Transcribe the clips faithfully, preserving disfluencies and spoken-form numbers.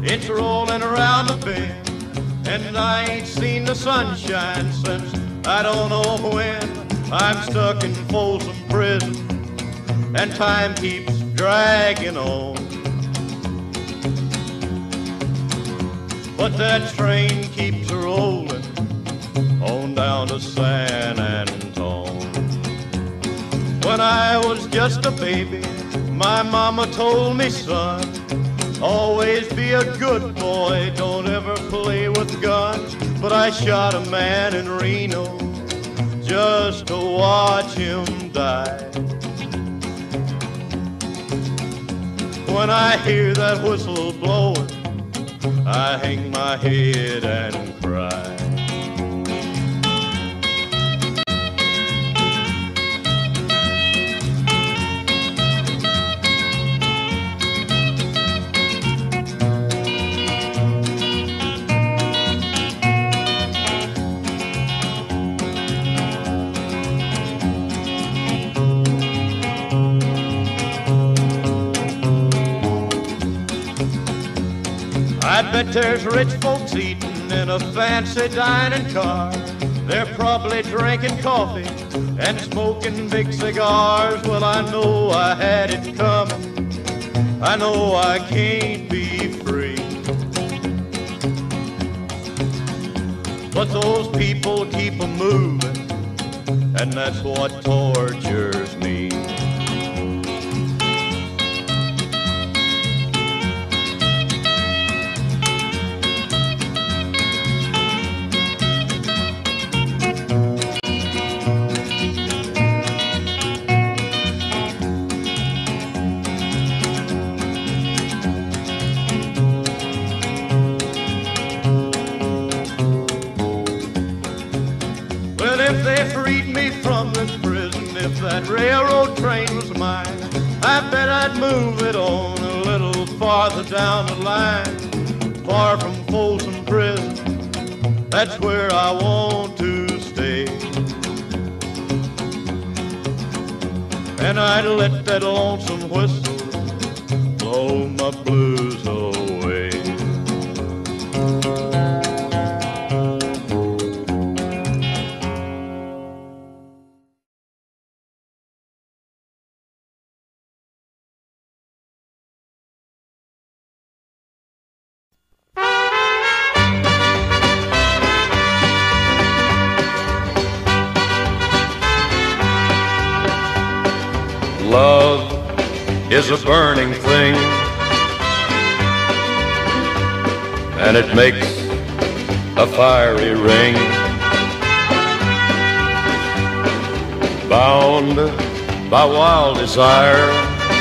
It's rolling around the bend, and I ain't seen the sunshine since I don't know when. I'm stuck in Folsom Prison, and time keeps dragging on. But that train keeps rolling on down to San Antone. When I was just a baby, my mama told me, son, always be a good boy, don't ever play with guns. But I shot a man in Reno just to watch him die. When I hear that whistle blowing, I hang my head and cry. I bet there's rich folks eating in a fancy dining car. They're probably drinking coffee and smoking big cigars. Well, I know I had it coming. I know I can't be free. But those people keep a moving, and that's what tortures me. If they freed me from this prison, if that railroad train was mine, I bet I'd move it on a little farther down the line, far from Folsom Prison. That's where I want to stay. And I'd let that lonesome whistle blow my blues away. Love is a burning thing, and it makes a fiery ring. Bound by wild desire,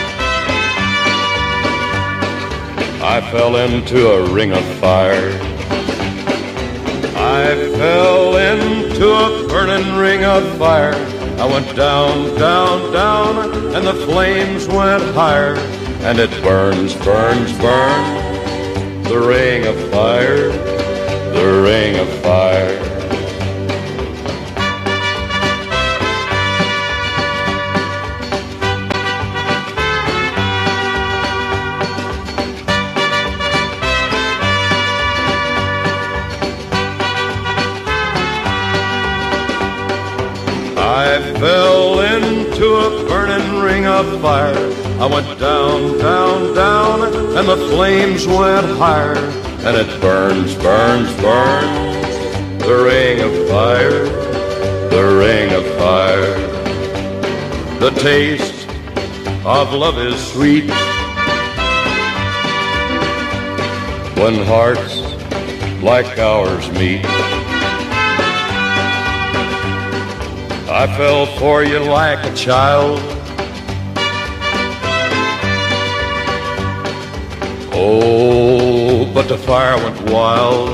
I fell into a ring of fire. I fell into a burning ring of fire. I went down, down, down, and the flames went higher. And it burns, burns, burns, the ring of fire, the ring of fire. I fell into a burning ring of fire. I went down, down, down, and the flames went higher. And it burns, burns, burns, the ring of fire, the ring of fire. The taste of love is sweet when hearts like ours meet. I fell for you like a child. Oh, but the fire went wild.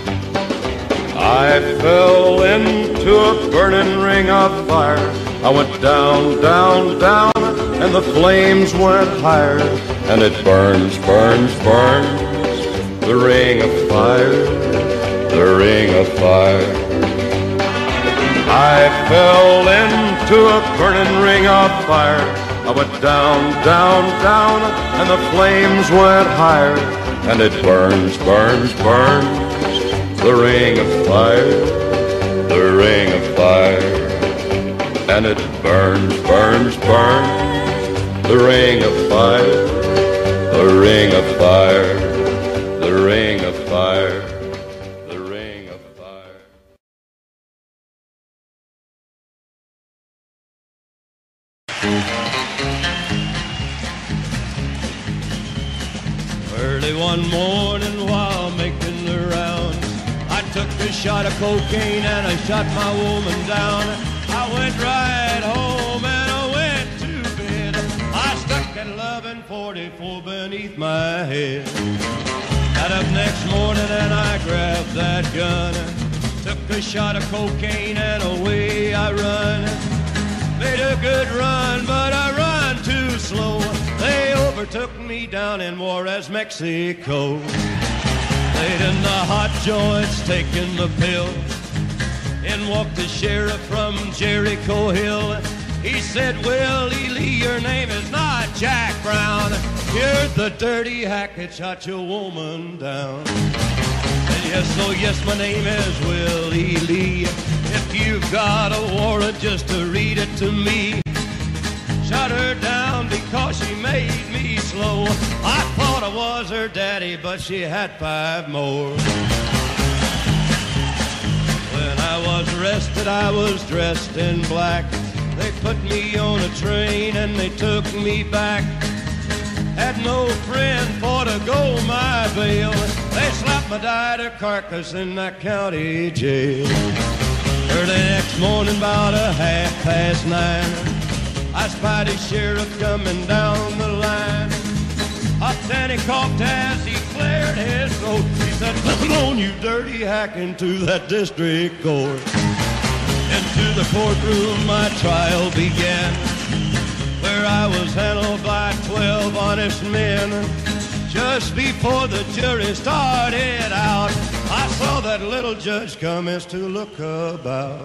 I fell into a burning ring of fire. I went down, down, down, and the flames went higher. And it burns, burns, burns, the ring of fire, the ring of fire. I fell into a burning ring of fire. I went down, down, down, and the flames went higher. and it burns, burns, burns, the ring of fire, the ring of fire, and it burns, burns, burns, the ring of fire, the ring of fire, the ring of fire, the ring of fire. Early one morning while making the rounds, I took a shot of cocaine and I shot my woman down. I went right home and I went to bed. I stuck at eleven forty-four beneath my head. Got up next morning and I grabbed that gun, took a shot of cocaine and away I run. Made a good run, but I run too slow. They overtook me down in Juarez, Mexico. Laid in the hot joints, taking the pill. In walked the sheriff from Jericho Hill. He said, Willie Lee, your name is not Jack Brown. You're the dirty hack that shot your woman down. And yes, oh yes, my name is Willie Lee. If you've got a warrant, just to read it to me. Shot her down because she made me slow. I thought I was her daddy, but she had five more. When I was arrested, I was dressed in black. They put me on a train and they took me back. Had no friend for to go my bail. They slapped my died carcass in that county jail. Early next morning, about a half past nine, I spied a sheriff coming down the line. Up then he coughed as he cleared his throat. He said, "Come on, you dirty hack, into that district court." Into the courtroom my trial began, where I was handled by twelve honest men. Just before the jury started out, I saw that little judge commence to look about.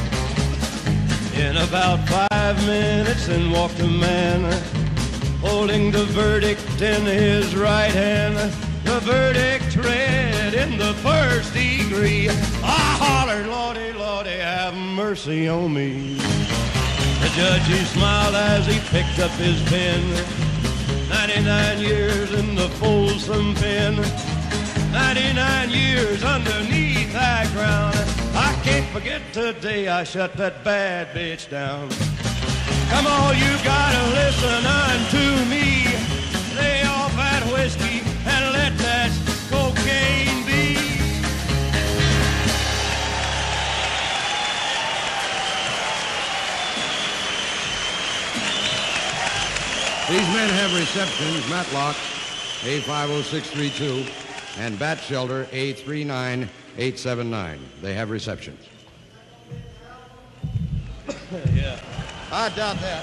In about five minutes in walked a man, holding the verdict in his right hand. The verdict read in the first degree. I hollered, Lordy, Lordy, have mercy on me. The judge, he smiled as he picked up his pen. ninety-nine years in the Folsom pen. ninety-nine years underneath that ground. I can't forget today I shut that bad bitch down. Come on, you gotta listen unto me. Lay off that whiskey and let that cocaine be. These men have receptions, Matlock A five oh six three two and Bat Shelter A three nine eight seven nine. They have receptions. Yeah, I doubt that.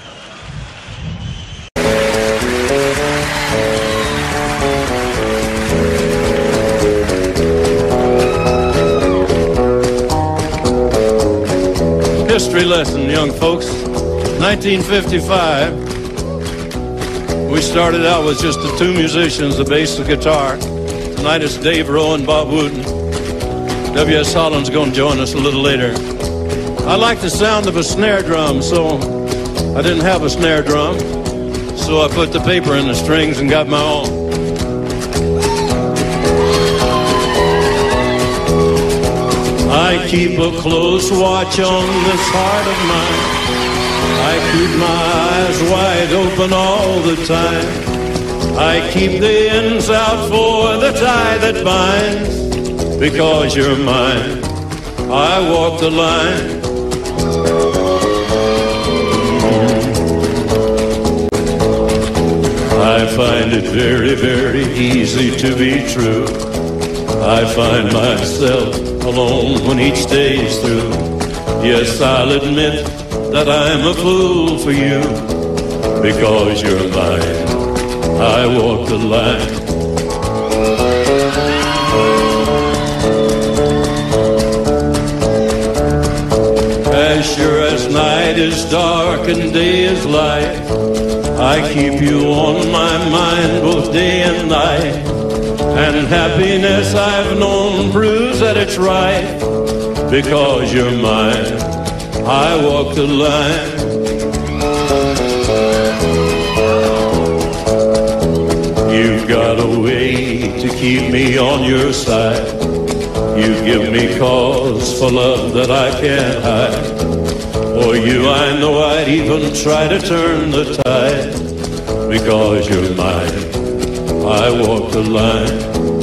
History lesson, young folks. nineteen fifty-five. We started out with just the two musicians, the bass and the guitar. Tonight it's Dave Rowe and Bob Wooten. W S Holland's going to join us a little later. I like the sound of a snare drum, so I didn't have a snare drum. So I put the paper in the strings and got my own. I keep a close watch on this heart of mine. I keep my eyes wide open all the time. I keep the ends out for the tie that binds. Because you're mine, I walk the line. I find it very, very easy to be true. I find myself alone when each day's through. Yes, I'll admit that I'm a fool for you. Because you're mine, I walk the line. As sure as night is dark and day is light, I keep you on my mind both day and night. And happiness I've known proves that it's right. Because you're mine, I walk the line. You've got a way to keep me on your side. You give me cause for love that I can't hide. For you I know I'd even try to turn the tide. Because you're mine, I walk the line.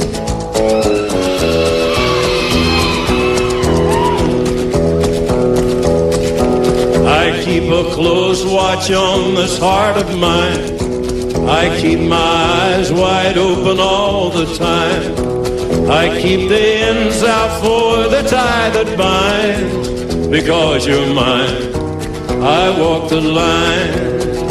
I keep a close watch on this heart of mine. I keep my eyes wide open all the time. I keep the ends out for the tie that binds. Because you're mine, I walk the line.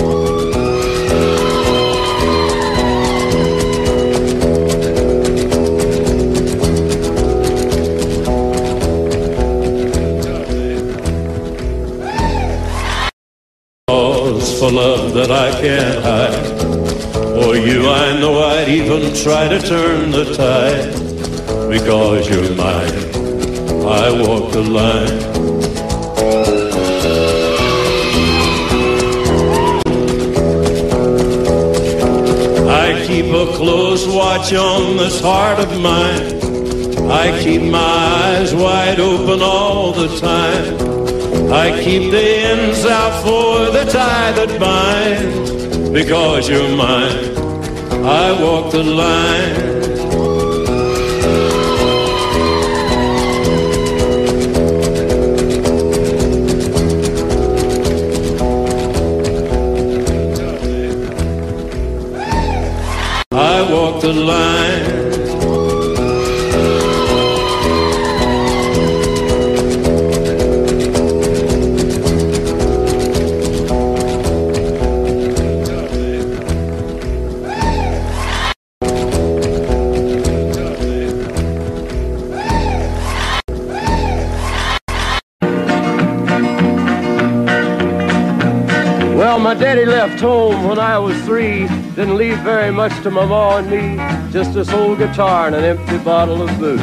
Cause for love that I can't hide. For you I know I'd even try to turn the tide. Because you're mine, I walk the line. I keep a close watch on this heart of mine. I keep my eyes wide open all the time. I keep the ends out for the tie that binds. Because you're mine, I walk the line. I walk the line. Well, my daddy left home when I was three. Didn't leave very much to my ma and me. Just this old guitar and an empty bottle of booze.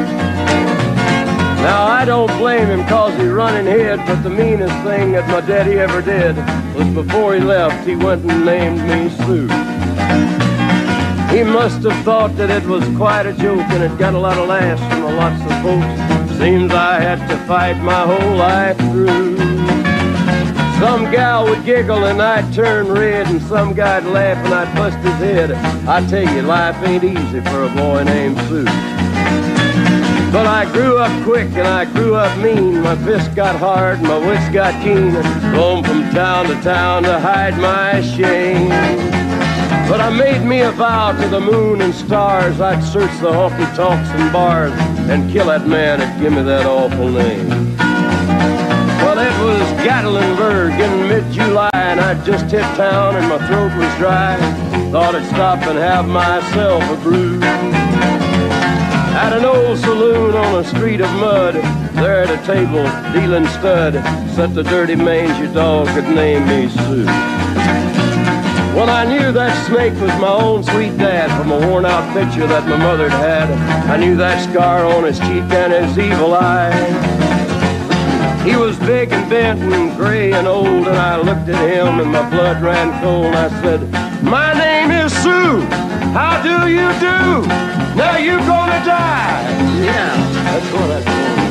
Now, I don't blame him cause he run and hid, but the meanest thing that my daddy ever did was before he left, he went and named me Sue. He must have thought that it was quite a joke and it got a lot of laughs from lots of folks. Seems I had to fight my whole life through. Some gal would giggle and I'd turn red, and some guy'd laugh and I'd bust his head. I tell you, life ain't easy for a boy named Sue. But I grew up quick and I grew up mean. My fists got hard and my wits got keen. Roamed from town to town to hide my shame. But I made me a vow to the moon and stars, I'd search the honky-tonks and bars and kill that man that give me that awful name. Well, it was Gatlinburg in mid-July, and I'd just hit town and my throat was dry. Thought I'd stop and have myself a brew. At an old saloon on a street of mud, there at a table, dealing stud, sat the dirty mangy dog that named me Sue. Well, I knew that snake was my own sweet dad from a worn-out picture that my mother'd had. I knew that scar on his cheek and his evil eye. He was big and bent and gray and old, and I looked at him and my blood ran cold. I said, my name is Sue. How do you do? Now you gonna die. Yeah, that's what I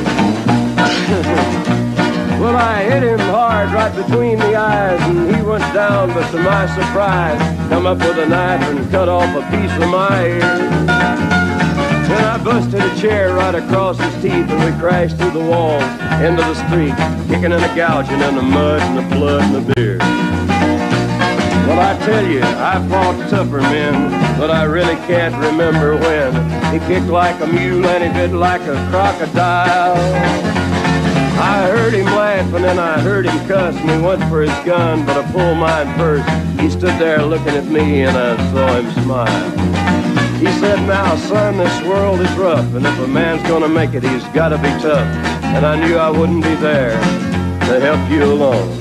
told him. Well, I hit him hard right between the eyes, and he went down, but to my surprise, come up with a knife and cut off a piece of my ear. Then I busted a chair right across his teeth, and we crashed through the walls into the street, kicking and a gouging in the mud and the blood and the beer. Well, I tell you, I fought tougher men, but I really can't remember when. He kicked like a mule and he bit like a crocodile. I heard him laugh and then I heard him cuss, and he went for his gun, but I pulled mine first. He stood there looking at me and I saw him smile. He said, now, son, this world is rough, and if a man's gonna make it, he's gotta be tough. And I knew I wouldn't be there to help you along.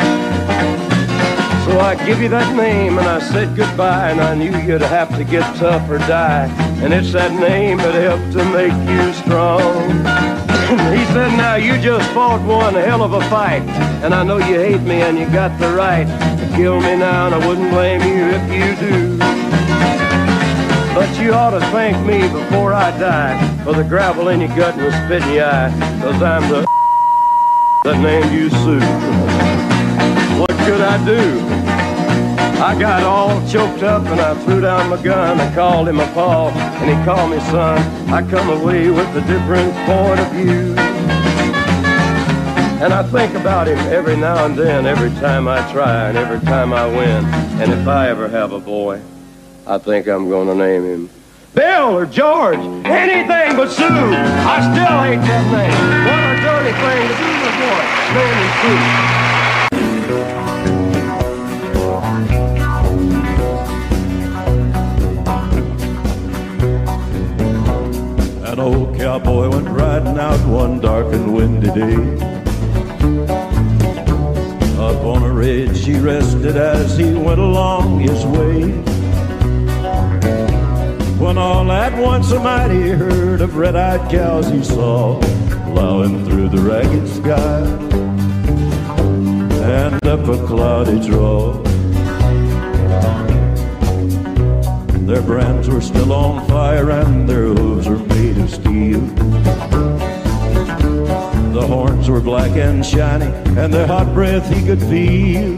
So I give you that name and I said goodbye, and I knew you'd have to get tough or die. and it's that name that helped to make you strong. He said, now you just fought one hell of a fight, and I know you hate me and you got the right to kill me now, and I wouldn't blame you if you do. But you ought to thank me before I die for the gravel in your gut and the spit in your eye, 'cause I'm the that named you Sue. What could I do? I got all choked up and I threw down my gun. I called him a paw and he called me son. I come away with a different point of view. And I think about him every now and then, every time I try and every time I win. And if I ever have a boy, I think I'm gonna name him Bill or George, anything but Sue. I still hate that name. What a dirty thing to do to a boy, name him Sue. An old cowboy went riding out one dark and windy day. Up on a ridge he rested as he went along his way, when all at once a mighty herd of red-eyed cows he saw plowing through the ragged sky and up a cloudy draw. Their brands were still on fire and their hooves were made of steel. The horns were black and shiny and their hot breath he could feel.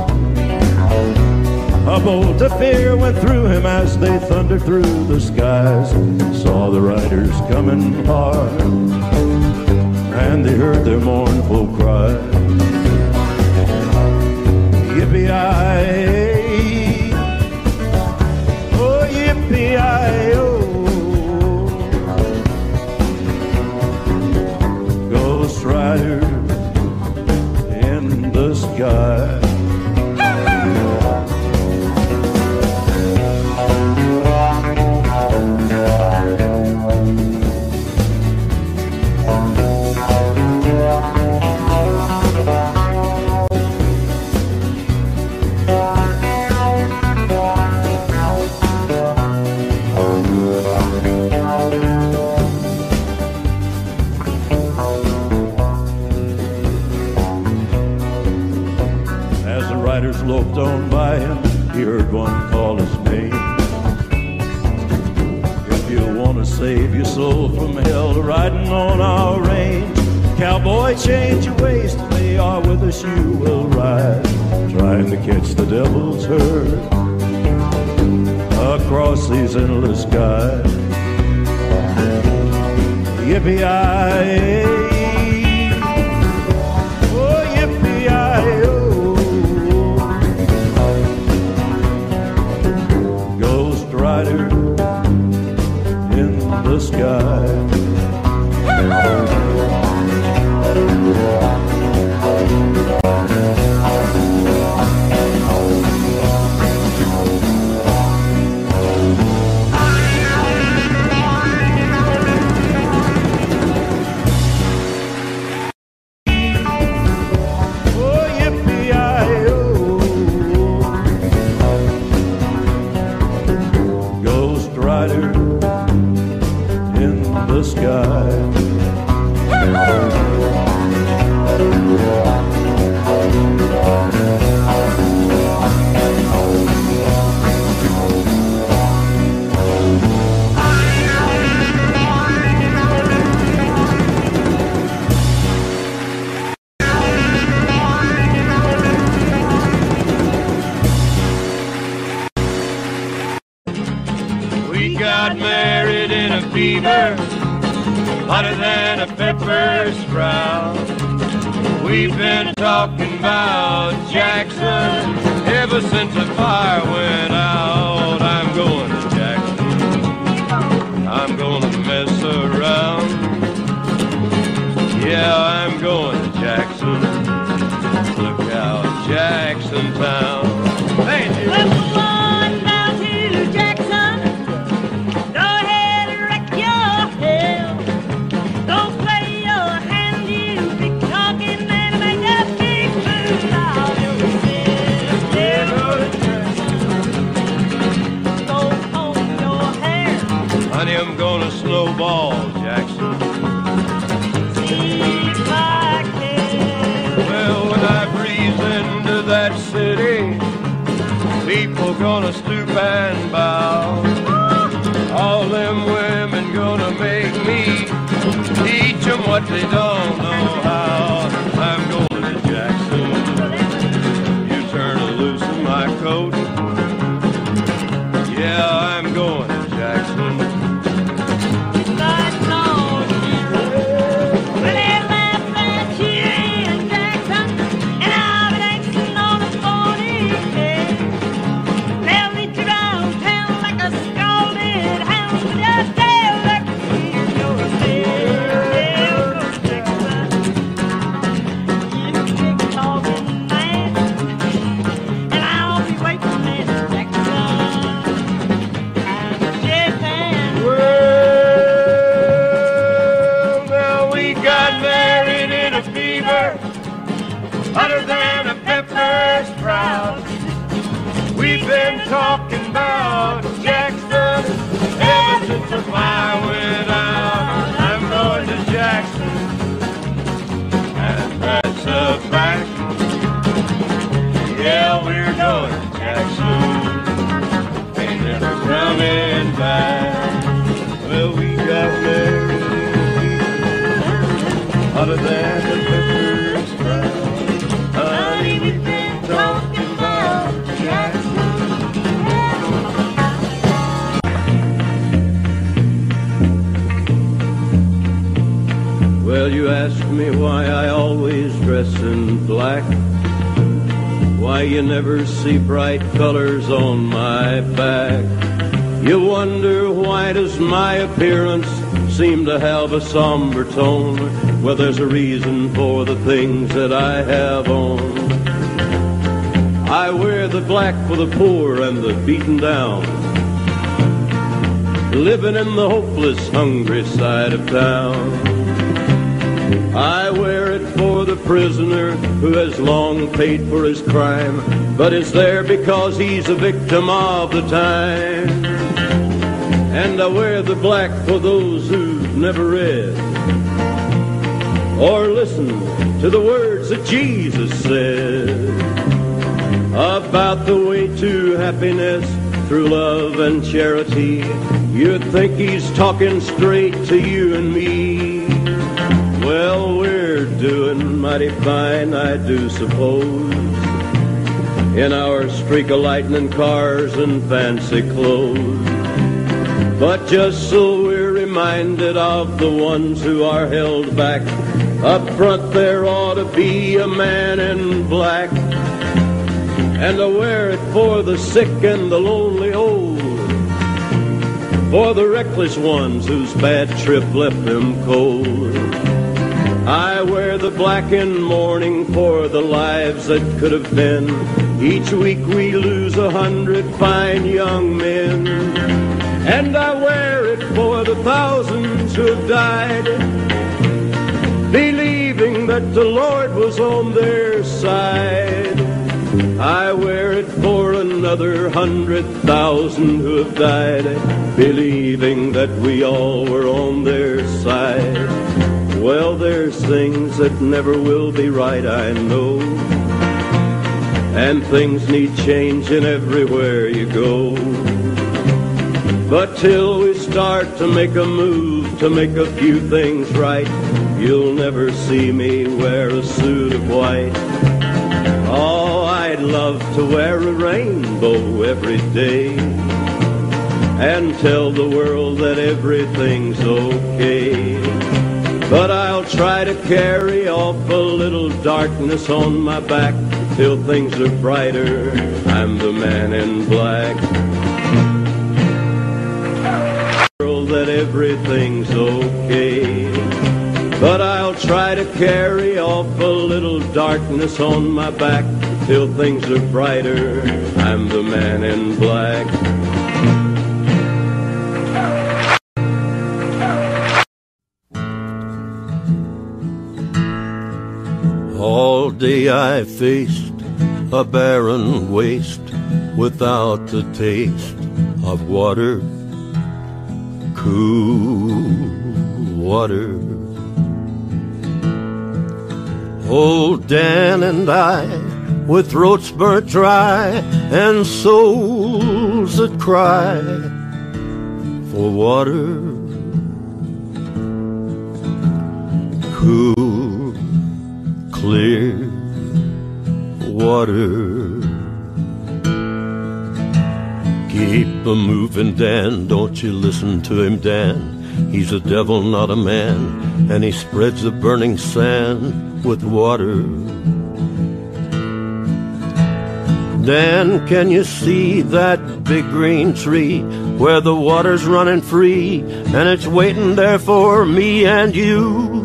A bolt of fear went through him as they thundered through the skies. Saw the riders coming hard and they heard their mournful cry. Yippee-yi-yi, oh yippee-yi-yi-oh. Ghost rider in the sky. Loped on by him, he heard one call his name. If you want to save your soul from hell, riding on our range, cowboy, change your ways, they are with us, you will ride, trying to catch the devil's herd across these endless skies. Yippee-yi-yi, oh yippee-yi-yi-oh. Rider in the sky. Hotter than a pepper sprout. We've been talking about Jackson ever since the fire went out. I'm going to Jackson, I'm gonna mess around. Yeah, I'm going to Jackson. Look out, Jackson Town. Hey, dude. that city, people gonna stoop and bow. All them women gonna make me teach them what they don't know how. I'm going to Jackson. You turn loose in my coat. Yeah, I'm going to Jackson. Hotter than a pepper sprout. We've been talking about Jackson ever since the fire went out. I'm going to Jackson, and that's a fact. Yeah, we're going to Jackson. Ain't never coming back. Well, we got married, hotter than a pepper sprout. Well, you ask me why I always dress in black, why you never see bright colors on my back. You wonder why does my appearance seem to have a somber tone. Well, there's a reason for the things that I have on. I wear the black for the poor and the beaten down, living in the hopeless, hungry side of town. I wear it for the prisoner who has long paid for his crime, but is there because he's a victim of the time. And I wear the black for those who've never read or listened to the words that Jesus said about the way to happiness through love and charity. You'd think he's talking straight to you and me. Well, we're doing mighty fine, I do suppose, in our streak of lightning cars and fancy clothes. But just so we're reminded of the ones who are held back, up front there ought to be a man in black. And I wear it for the sick and the lonely old, for the reckless ones whose bad trip left them cold. I wear the black in mourning for the lives that could have been. Each week we lose a hundred fine young men. And I wear it for the thousands who have died, believing that the Lord was on their side. I wear it for another hundred thousand who have died, believing that we all were on their side. Well, there's things that never will be right, I know, and things need changing everywhere you go. But till we start to make a move to make a few things right, you'll never see me wear a suit of white. Oh, I'd love to wear a rainbow every day and tell the world that everything's okay. But I'll try to carry off a little darkness on my back till things are brighter. I'm the man in black. That everything's okay. But I'll try to carry off a little darkness on my back till things are brighter. I'm the man in black. All day I faced a barren waste without the taste of water, cool water. Old Dan and I with throats burnt dry and souls that cry for water. Cool, clear water. Keep a moving, Dan, don't you listen to him, Dan. He's a devil, not a man, and he spreads the burning sand with water. Dan, can you see that big green tree where the water's running free and it's waiting there for me and you?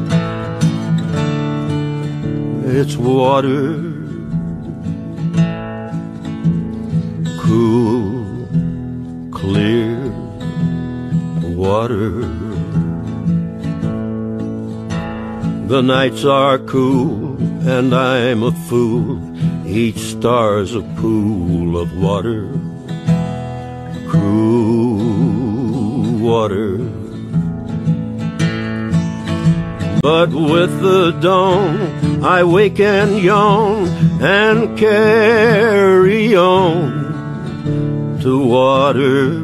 It's water, cool, clear water. The nights are cool and I'm a fool. Each star's a pool of water, cool water. But with the dawn I wake and yawn and carry on to water,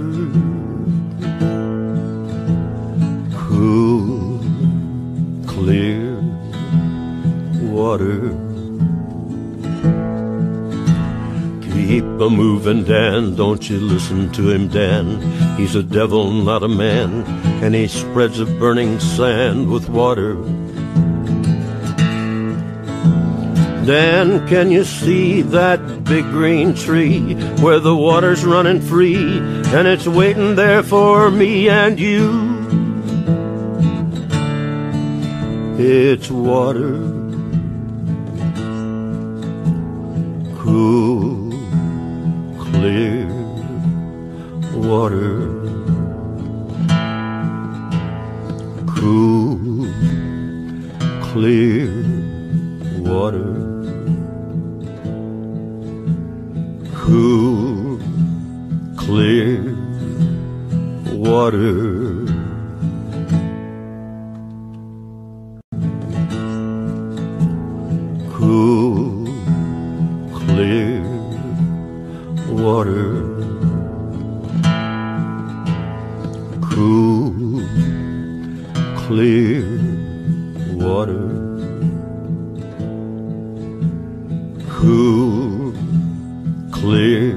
cool, clear water. Keep a moving, Dan, don't you listen to him, Dan. He's a devil, not a man, and he spreads a burning sand with water. Dan, can you see that big green tree where the water's running free and it's waiting there for me and you? It's water, cool, clear water, cool, clear water, cool, clear water. Cool, clear water, cool, clear water, cool, clear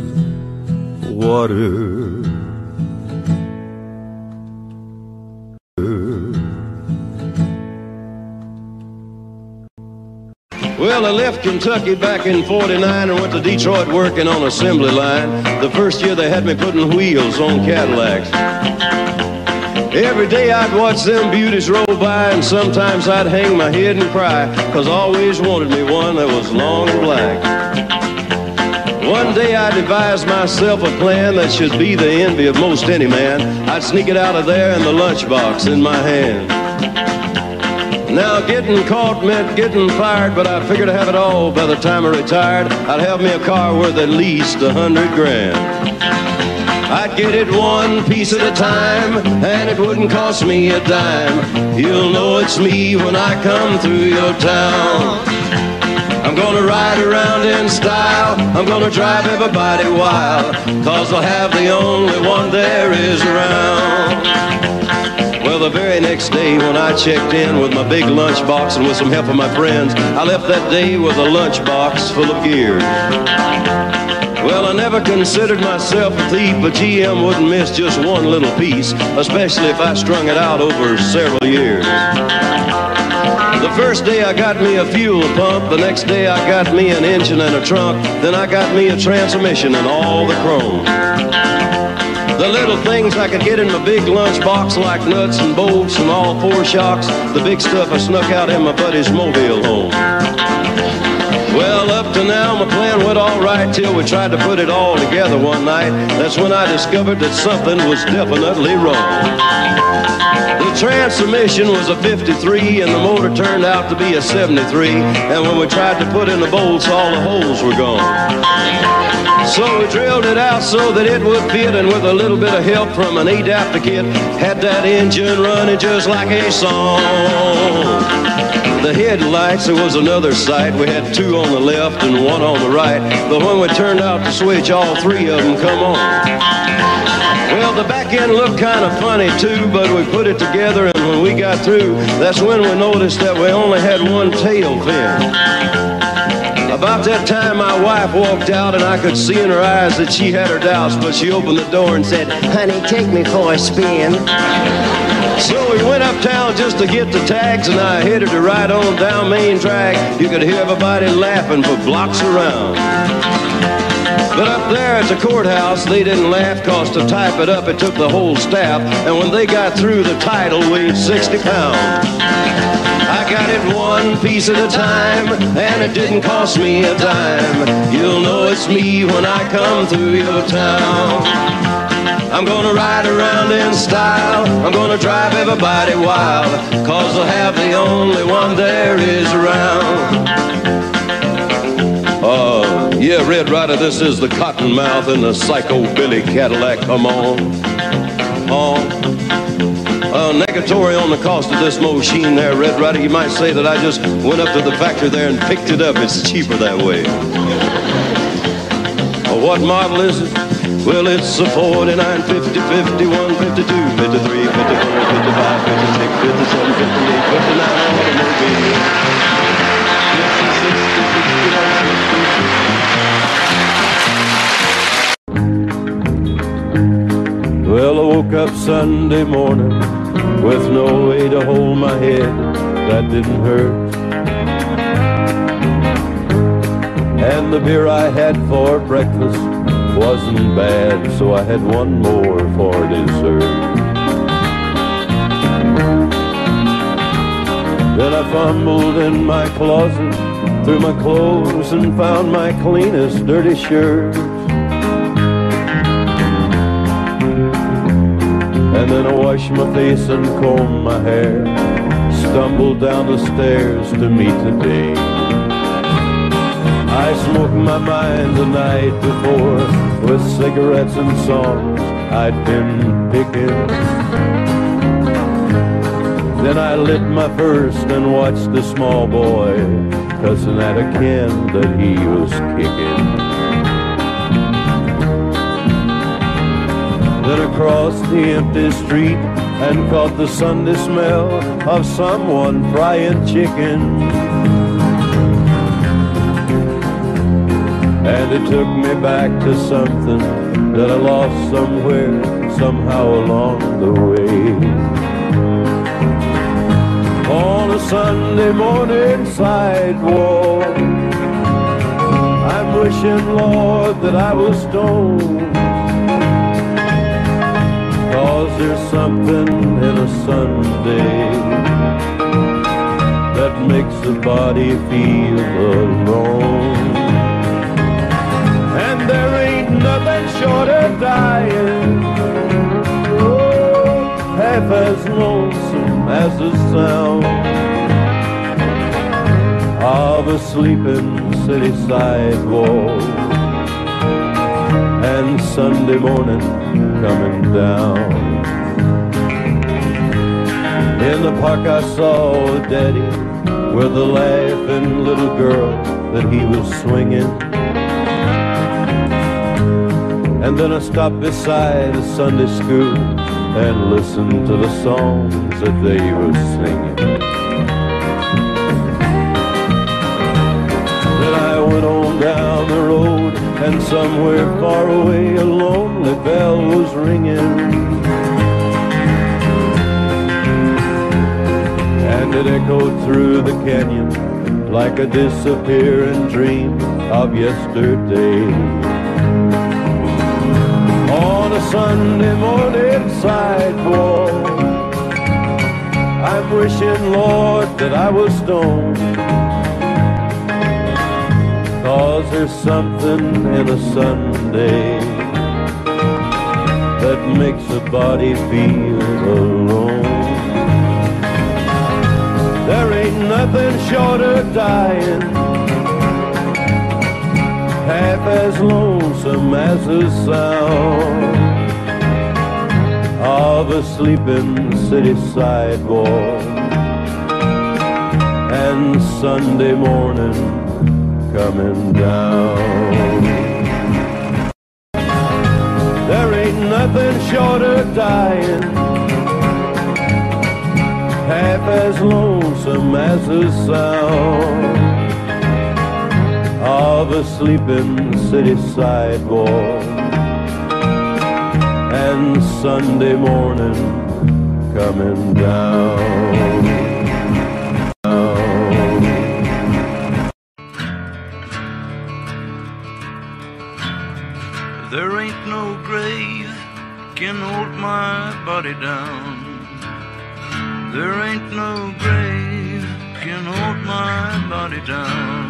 water. Well, I left Kentucky back in forty-nine and went to Detroit working on assembly line. The first year they had me putting wheels on Cadillacs. Every day I'd watch them beauties roll by, and sometimes I'd hang my head and cry, 'cause I always wanted me one that was long and black. One day I devised myself a plan that should be the envy of most any man. I'd sneak it out of there in the lunchbox in my hand. Now getting caught meant getting fired, but I figured to have it all by the time I retired. I'd have me a car worth at least a hundred grand. I'd get it one piece at a time, and it wouldn't cost me a dime. You'll know it's me when I come through your town. I'm gonna ride around in style, I'm gonna drive everybody wild, 'cause I'll have the only one there is around. Well, the very next day when I checked in with my big lunchbox and with some help of my friends, I left that day with a lunchbox full of gear. Well, I never considered myself a thief, but G M wouldn't miss just one little piece, especially if I strung it out over several years. The first day I got me a fuel pump, the next day I got me an engine and a trunk, then I got me a transmission and all the chrome. The little things I could get in my big lunchbox, like nuts and bolts and all four shocks, the big stuff I snuck out in my buddy's mobile home. Well, up to now my plan went all right till we tried to put it all together one night. That's when I discovered that something was definitely wrong. The transmission was a fifty-three and the motor turned out to be a seventy-three, and when we tried to put in the bolts, all the holes were gone. So we drilled it out so that it would fit, and with a little bit of help from an adapter kit, had that engine running just like a song. the headlights, there was another sight. We had two on the left and one on the right. But when we turned out the switch, all three of them come on. Well, the back end looked kind of funny too, but we put it together, and when we got through, that's when we noticed that we only had one tail fin. About that time, my wife walked out, and I could see in her eyes that she had her doubts, but she opened the door and said, "Honey, take me for a spin." So we went uptown just to get the tags, and I headed to ride on down Main Drag. You could hear everybody laughing for blocks around. But up there at the courthouse, they didn't laugh, cause to type it up, it took the whole staff. And when they got through, the title weighed sixty pounds. I got it one piece at a time, and it didn't cost me a dime. You'll know it's me when I come through your town. I'm gonna ride around in style, I'm gonna drive everybody wild, cause I'll have the only one there is around. Uh, yeah, Red Rider, this is the Cottonmouth and the Psycho Billy Cadillac, come on. Uh, uh, negatory on the cost of this machine there, Red Rider. You might say that I just went up to the factory there and picked it up. It's cheaper that way. Uh, what model is it? Well, it's a forty-nine, fifty, fifty-one, fifty-two, fifty-three, fifty-four, fifty-five, fifty-six, fifty-seven, fifty-eight, fifty-nine automobile. Well, I woke up Sunday morning with no way to hold my head that didn't hurt. And the beer I had for breakfast wasn't bad, so I had one more for dessert. Then I fumbled in my closet through my clothes and found my cleanest dirty shirt. And then I washed my face and combed my hair, stumbled down the stairs to meet today. I smoked my mind the night before with cigarettes and songs I'd been picking. Then I lit my first and watched the small boy cussing at a can that he was kicking. Then I crossed the empty street and caught the Sunday smell of someone frying chicken. And it took me back to something that I lost somewhere, somehow along the way. On a Sunday morning sidewalk, I'm wishing, Lord, that I was stoned. Cause there's something in a Sunday that makes the body feel alone. And there ain't nothing short of dying, oh, half as lonesome as the sound of a sleeping city sidewalk and Sunday morning coming down. In the park I saw a daddy with a laughing little girl that he was swinging. And then I stopped beside the Sunday school and listened to the songs that they were singing. Then I went on down the road, and somewhere far away a lonely bell was ringing. And it echoed through the canyon like a disappearing dream of yesterday. On a Sunday morning sidewalk, I'm wishing, Lord, that I was stoned. Cause there's something in a Sunday that makes the body feel alone. There ain't nothing short of dying, half as lonesome as the sound of a sleeping city sidewalk and Sunday morning coming down. There ain't nothing short of dying half as lonesome as the sound of a sleeping city sidewalk and Sunday morning coming down. There ain't no grave can hold my body down. There ain't no grave can hold my body down.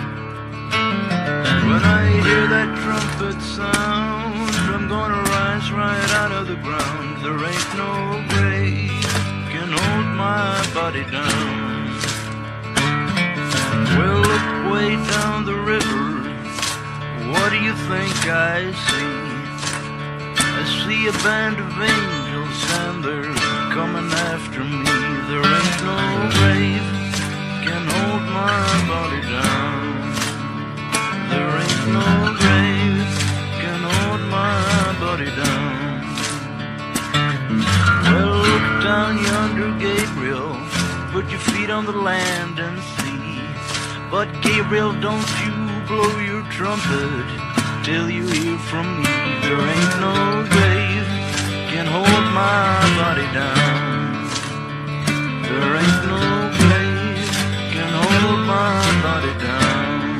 When I hear that trumpet sound, I'm gonna rise right out of the ground. There ain't no grave can hold my body down. Well, look way down the river. What do you think I see? I see a band of angels and they're coming after me. There ain't no grave can hold my body down. There ain't no grave can hold my body down. Well, look down yonder, Gabriel. Put your feet on the land and see. But Gabriel, don't you blow your trumpet till you hear from me. There ain't no grave can hold my body down. There ain't no grave can hold my body down.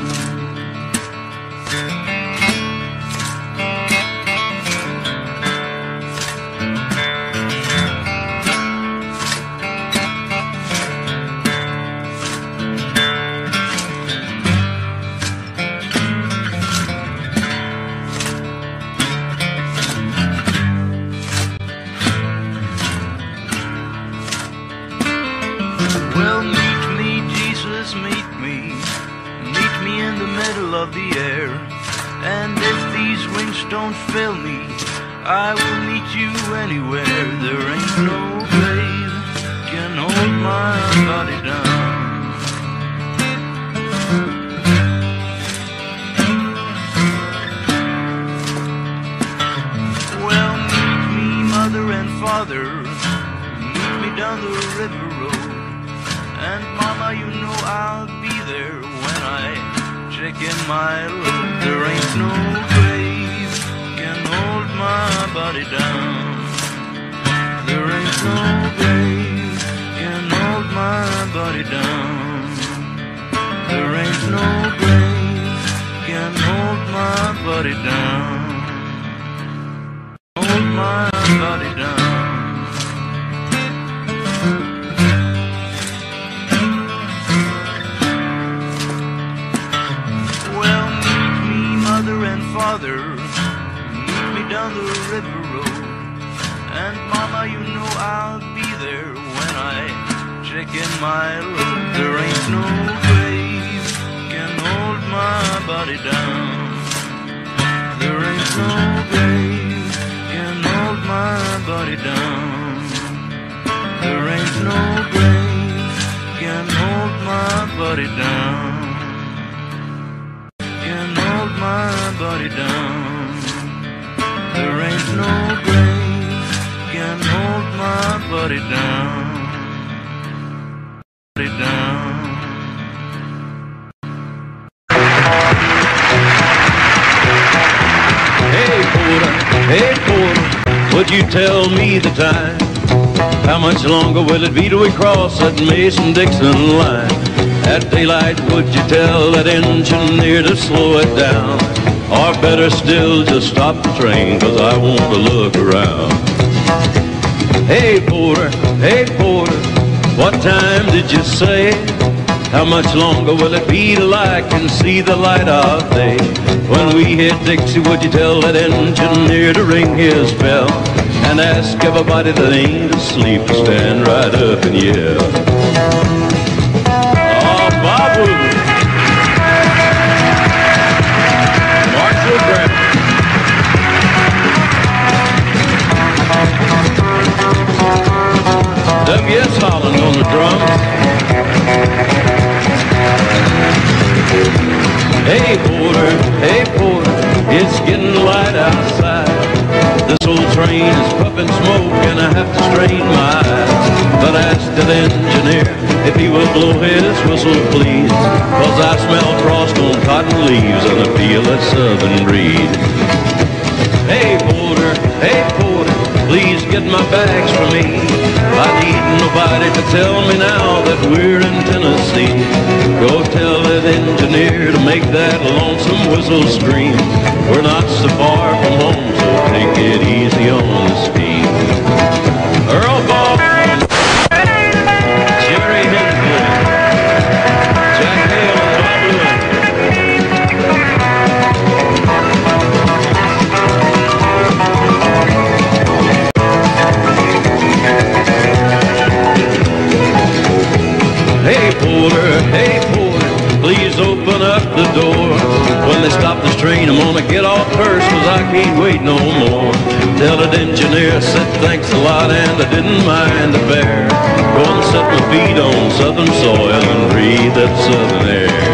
Of the air, and if these wings don't fail me, I will meet you anywhere. There ain't no grave can hold my body down. Well, meet me, mother and father, meet me down the river road, and mama, you know I'll be there when I in my load. There ain't no grave can hold my body down. There ain't no grave can hold my body down. There ain't no grave can hold my body down. Hold my body down. Father, meet me down the river road, and mama, you know I'll be there when I check in my load. There ain't no grave can hold my body down. There ain't no grave can hold my body down. There ain't no grave can hold my body down. My body down. There ain't no grave can hold my body down. Body down. Hey porter, hey porter, would you tell me the time? How much longer will it be till we cross that Mason-Dixon line? At daylight, would you tell that engineer to slow it down? Or better still, just stop the train, cause I want to look around. Hey porter, hey porter, what time did you say? How much longer will it be till I can see the light of day? When we hit Dixie, would you tell that engineer to ring his bell? And ask everybody that ain't asleep to stand right up and yell. Bob Woodward, Marshall Grant, W S Holland on the drums. porter, hey porter, it's getting light outside. This old train is puffing smoke and I have to strain my eyes. But I asked the engineer if he would blow his whistle please, 'cause I smell frost on cotton leaves and I feel that southern breeze. Hey porter, hey porter, please get my bags for me. I need nobody to tell me now that we're in Tennessee. Go tell that engineer to make that lonesome whistle scream. We're not so far from home, so take it easy on the speed. Earl Bob, Jerry Hensley, Jack Hale and Bob Lewis. Hey porter, hey porter, please open up the door. When they stop this train, I'm gonna get off first, 'cause I can't wait no more. Tell that engineer, said thanks a lot and I didn't mind the bear. Gonna set my feet on southern soil and breathe that southern air.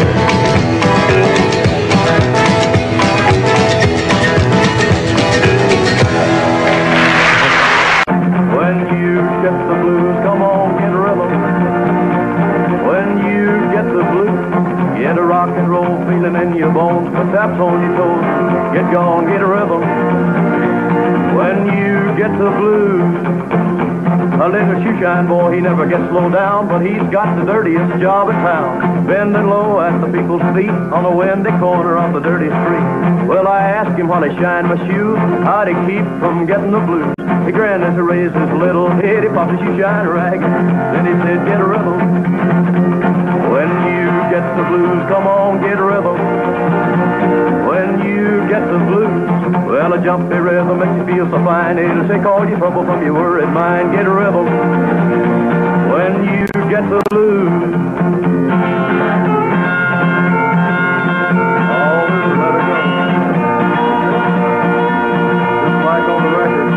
When you get the blues, come on, get rhythm. When you get the blues, get a rock and roll feeling in your bones, put taps on your toes, get gone, get a rhythm. When you get the blues, a little shoeshine boy, he never gets low down, but he's got the dirtiest job in town, bending low at the people's feet on a windy corner of the dirty street. Well, I asked him while he shined my shoes, how'd he keep from getting the blues? He grinned as he raised his little head, he popped his shoeshine rag, then he said, get a rhythm. When you get the blues, come on, get a rhythm. When you get the blues, well, a jumpy rhythm makes you feel so fine, it'll take all your trouble from your worried mind. Get a rhythm. When you get the blues, oh, let it go. Just like on the record.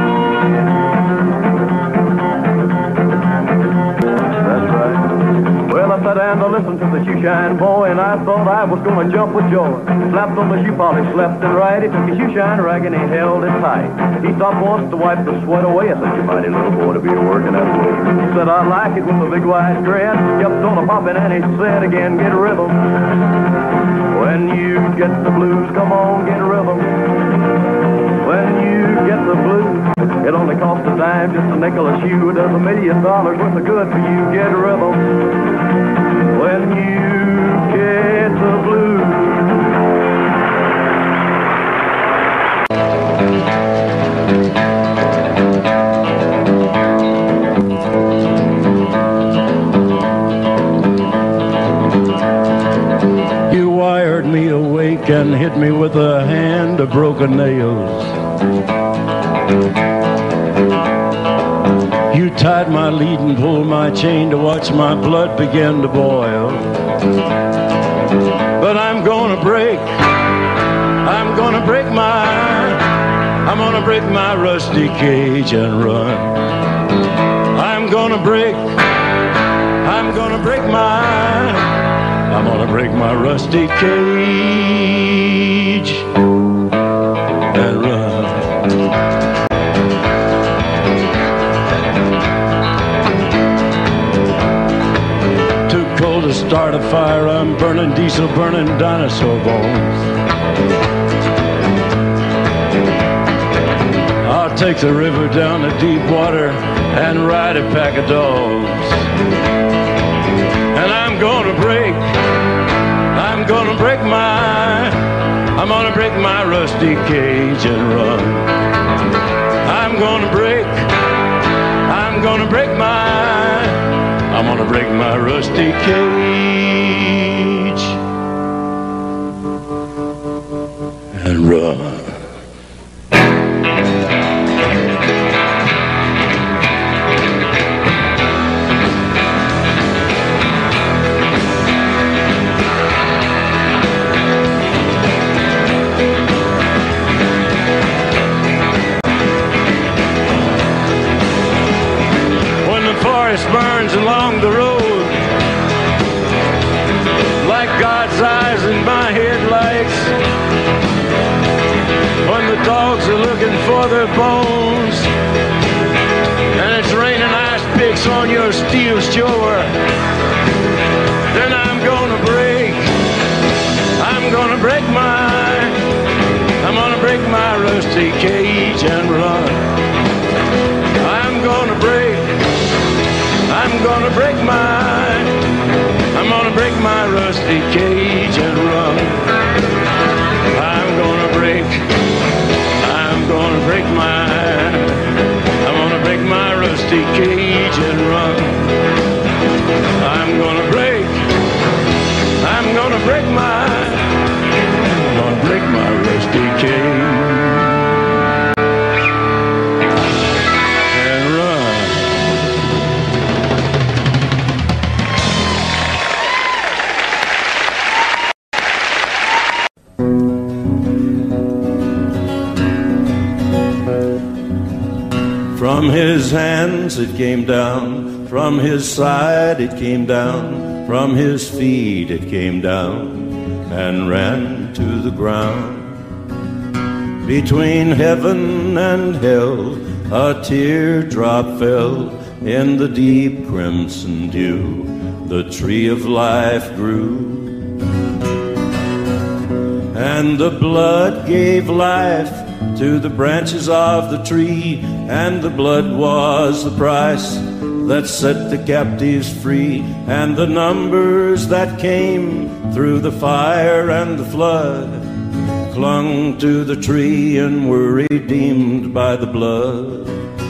That's right. Well, I sat down to listen to the shoeshine boy, and I thought I was gonna jump with joy. Slapped on the shoe polish left and right, he took his shoeshine rag and he held it tight. He stopped once to wipe the sweat away. I said, you mighty little boy to be working that way. He said, I like it with a big wide grin. Kept on a popping and he said again, get a rhythm. When you get the blues, come on, get a rhythm. When you get the blues, it only costs a dime, just a nickel a shoe. It does a million dollars worth of good for you. Get a rhythm. When you get the blues. You wired me awake and hit me with a hand of broken nails. You tied my lead and pulled my chain to watch my blood begin to boil. But I'm gonna break, I'm gonna break my, I'm gonna break my rusty cage and run. I'm gonna break, I'm gonna break my, I'm gonna break my rusty cage and run. Too cold to start a fire, I'm burning diesel, burning dinosaur bones. I'll take the river down to deep water and ride a pack of dogs. And I'm gonna break, I'm gonna break my, I'm gonna break my rusty cage and run. I'm gonna break, I'm gonna break my, I'm gonna break my rusty cage and run. Burns along the road like God's eyes in my headlights. are looking for their bones, and it's raining ice picks on your steel shore, then I'm gonna break, I'm gonna break my, I'm gonna break my rusty cage and run. I'm gonna break, I'm gonna break my, I'm gonna break my rusty cage and run. I'm gonna break, I'm gonna break my, I'm gonna break my rusty cage and run. I'm gonna break, I'm gonna break my, I'm gonna break my rusty cage and run. From his hands it came down, from his side it came down, from his feet it came down and ran to the ground. Between heaven and hell a teardrop fell, in the deep crimson dew the tree of life grew. And the blood gave life to the branches of the tree, and the blood was the price that set the captives free. And the numbers that came through the fire and the flood clung to the tree and were redeemed by the blood.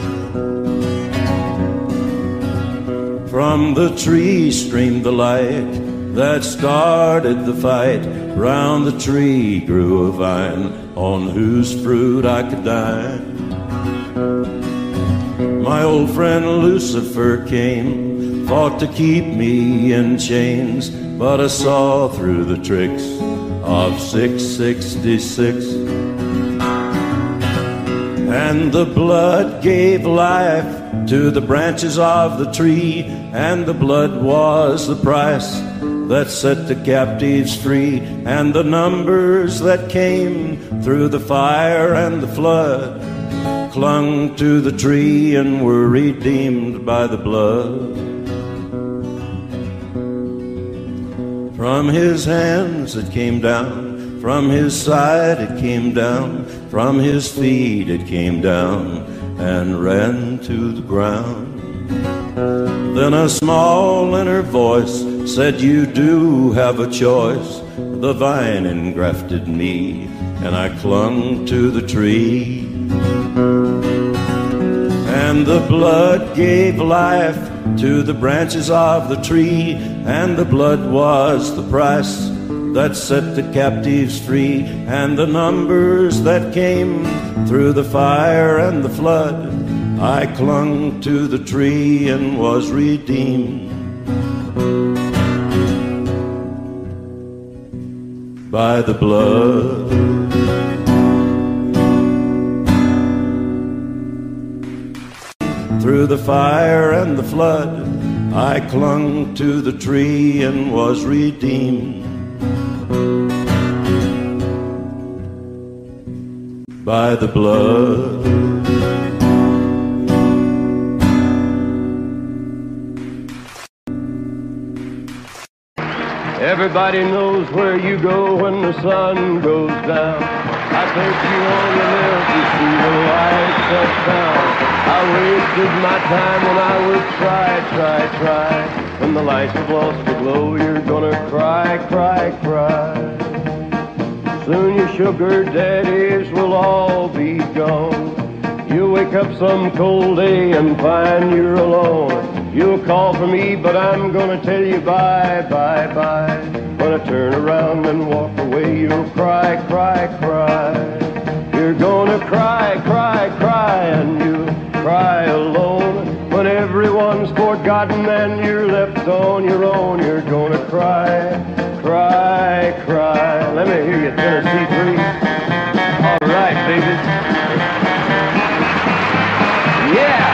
From the tree streamed the light that started the fight. Round the tree grew a vine on whose fruit I could dine. My old friend Lucifer came, fought to keep me in chains, but I saw through the tricks of six sixty-six. And the blood gave life to the branches of the tree, and the blood was the price that set the captives free. And the numbers that came through the fire and the flood clung to the tree and were redeemed by the blood. From his hands it came down, from his side it came down, from his feet it came down and ran to the ground. Then a small inner voice said, you do have a choice. The vine engrafted me, and I clung to the tree. And the blood gave life to the branches of the tree, and the blood was the price that set the captives free. And the numbers that came through the fire and the flood, I clung to the tree and was redeemed by the blood. Through the fire and the flood, I clung to the tree and was redeemed by the blood. Everybody knows where you go when the sun goes down. I take you on your left to see the lights uptown. I wasted my time when I would try, try, try. When the lights have lost the glow, you're gonna cry, cry, cry. Soon your sugar daddies will all be gone. You'll wake up some cold day and find you're alone. You'll call for me, but I'm gonna tell you bye, bye, bye. When I turn around and walk away, you'll cry, cry, cry. You're gonna cry, cry, cry, and you'll cry alone. When everyone's forgotten and you're left on your own, you're gonna cry, cry, cry. Let me hear you, Tennessee three. All right, baby. Yeah.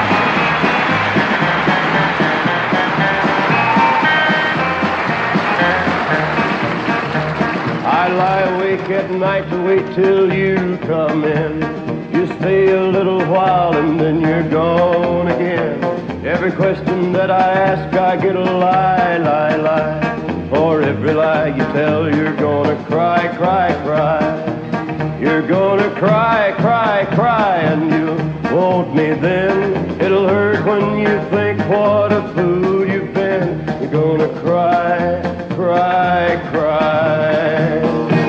I lie awake at night to wait till you come in. You stay a little while and then you're gone again. Every question that I ask, I get a lie, lie, lie. For every lie you tell, you're gonna cry, cry, cry. You're gonna cry, cry, cry, and you want me then. It'll hurt when you think what a fool you've been. You're gonna cry, cry, cry.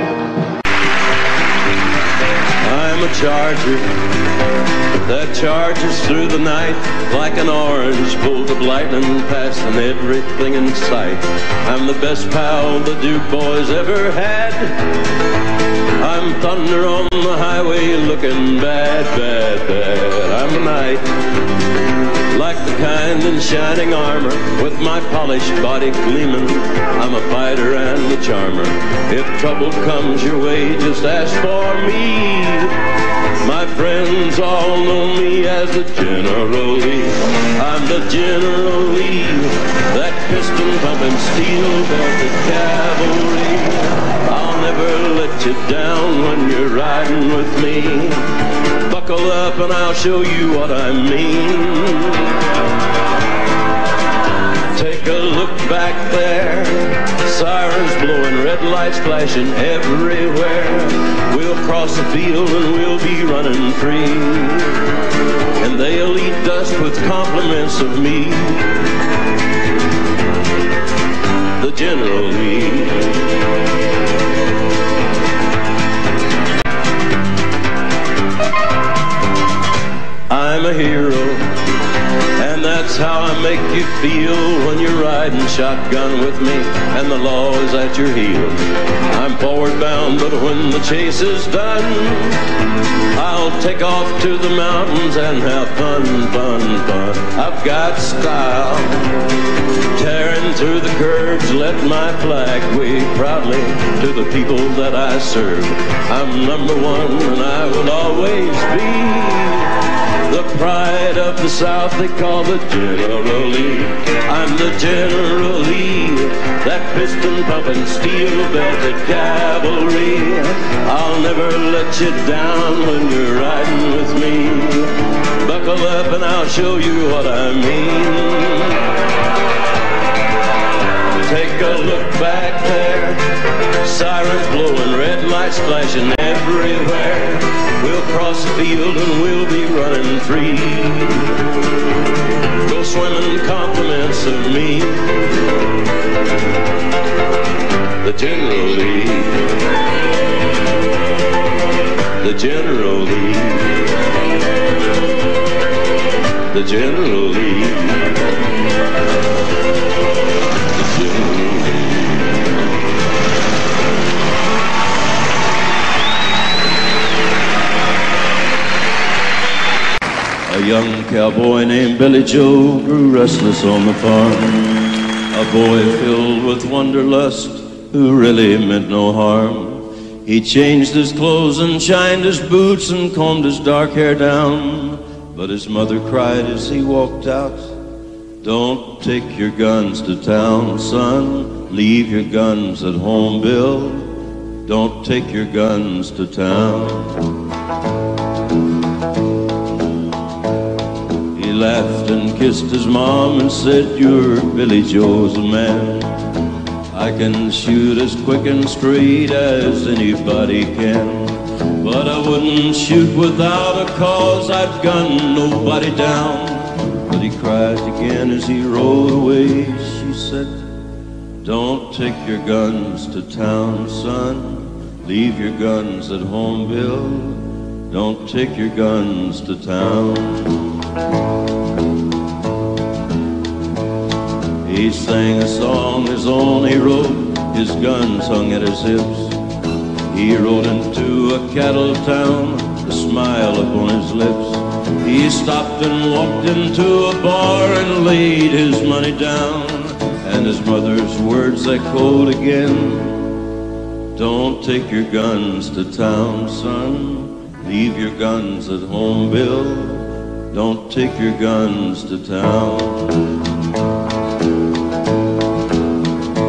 I'm a charger that charges through the night like an orange bolt of lightning, passing everything in sight. I'm the best pal the Duke boys ever had. I'm thunder on the highway looking bad, bad, bad. I'm a knight, like the kind in shining armor, with my polished body gleaming. I'm a fighter and a charmer. If trouble comes your way, just ask for me. My friends all know me as the General Lee. I'm the General Lee, that piston-pumping, steel-belted cavalry. I'll never let you down when you're riding with me. Buckle up and I'll show you what I mean. Take a look back there, sirens blowing, red lights flashing everywhere. We'll cross the field and we'll be running free, and they'll eat dust with compliments of me. The General Lee. I'm a hero, and that's how I make you feel when you're riding shotgun with me and the law is at your heels. I'm forward bound, but when the chase is done, I'll take off to the mountains and have fun, fun, fun. I've got style, tearing through the curves, let my flag wave proudly to the people that I serve. I'm number one and I will always be the pride of the South they call the General Lee. I'm the General Lee, that piston-pumping, steel-belted cavalry. I'll never let you down when you're riding with me. Buckle up and I'll show you what I mean. Take a look back there, sirens blowing, red lights flashing everywhere. We'll cross the field and we'll be running free. Go swimming compliments of me. The General Lee. The General Lee. The General Lee. The General Lee. A young cowboy named Billy Joe grew restless on the farm. A boy filled with wanderlust who really meant no harm. He changed his clothes and shined his boots and combed his dark hair down. But his mother cried as he walked out, "Don't take your guns to town, son. Leave your guns at home, Bill. Don't take your guns to town." He laughed and kissed his mom and said, "You're Billy Joe's a man. I can shoot as quick and straight as anybody can. But I wouldn't shoot without a cause, I'd gun nobody down." But he cried again as he rode away. She said, "Don't take your guns to town, son. Leave your guns at home, Bill. Don't take your guns to town." He sang a song his own he wrote, his guns hung at his hips. He rode into a cattle town, a smile upon his lips. He stopped and walked into a bar and laid his money down. And his mother's words echoed again, "Don't take your guns to town, son. Leave your guns at home, Bill. Don't take your guns to town."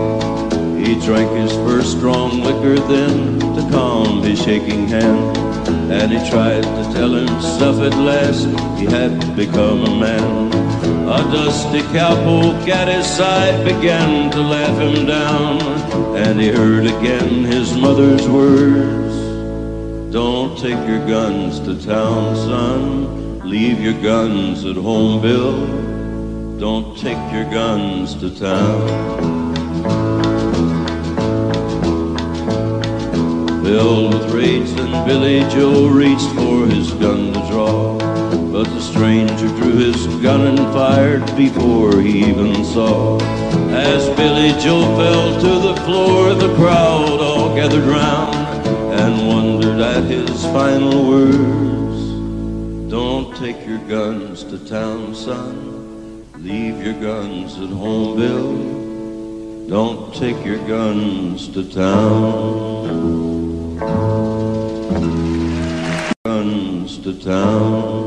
He drank his first strong liquor then to calm his shaking hand. and he tried to tell himself at last he had become a man. A dusty cowpoke at his side began to laugh him down, and he heard again his mother's words. Don't take your guns to town, son. Leave your guns at home, Bill. Don't take your guns to town. Filled with rage, then Billy Joe reached for his gun to draw, but the stranger drew his gun and fired before he even saw. As Billy Joe fell to the floor, the crowd all gathered round and wondered at his final words. Don't take your guns to town, son. Leave your guns at home, Bill. Don't take your guns to town. Guns to town.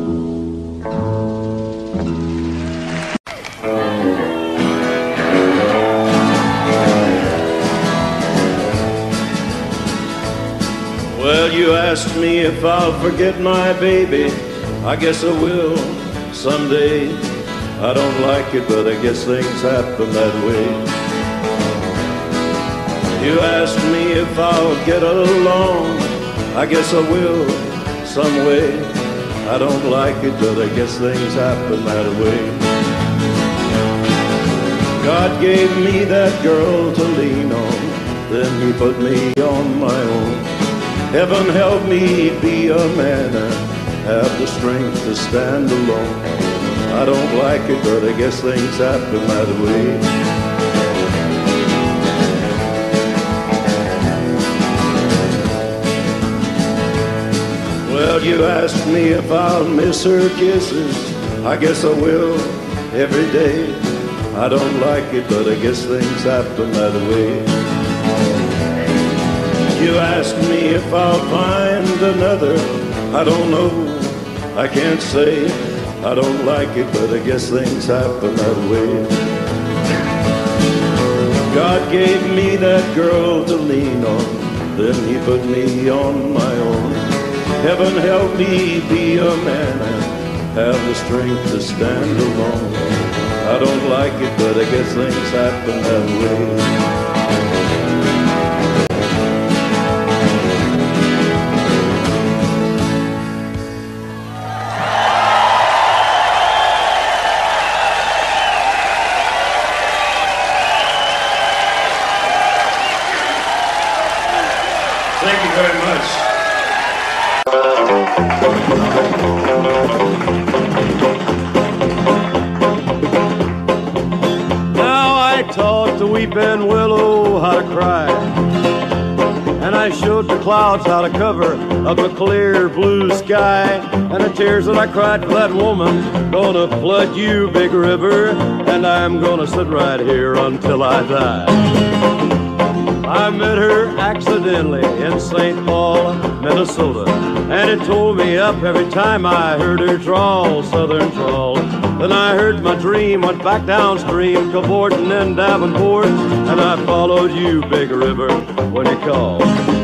Well, you asked me if I'll forget my baby. I guess I will someday. I don't like it, but I guess things happen that way. You asked me if I'll get along. I guess I will some way. I don't like it, but I guess things happen that way. God gave me that girl to lean on, then he put me on my own. Heaven help me be a man and have the strength to stand alone. I don't like it, but I guess things happen that way. Well, you asked me if I'll miss her kisses. I guess I will every day. I don't like it, but I guess things happen that way. You asked me if I'll find another. I don't know, I can't say. I don't like it, but I guess things happen that way. God gave me that girl to lean on, then he put me on my own. Heaven help me be a man and have the strength to stand alone. I don't like it, but I guess things happen that way. Thank you very much. Now I taught the weeping willow how to cry, and I showed the clouds how to cover up a clear blue sky. And the tears that I cried for that woman gonna flood you, big river, and I'm gonna sit right here until I die. I met her accidentally in Saint Paul, Minnesota, and it tore me up every time I heard her drawl, southern drawl. Then I heard my dream, went back downstream, cavorting in Davenport, and I followed you, big river, when you called.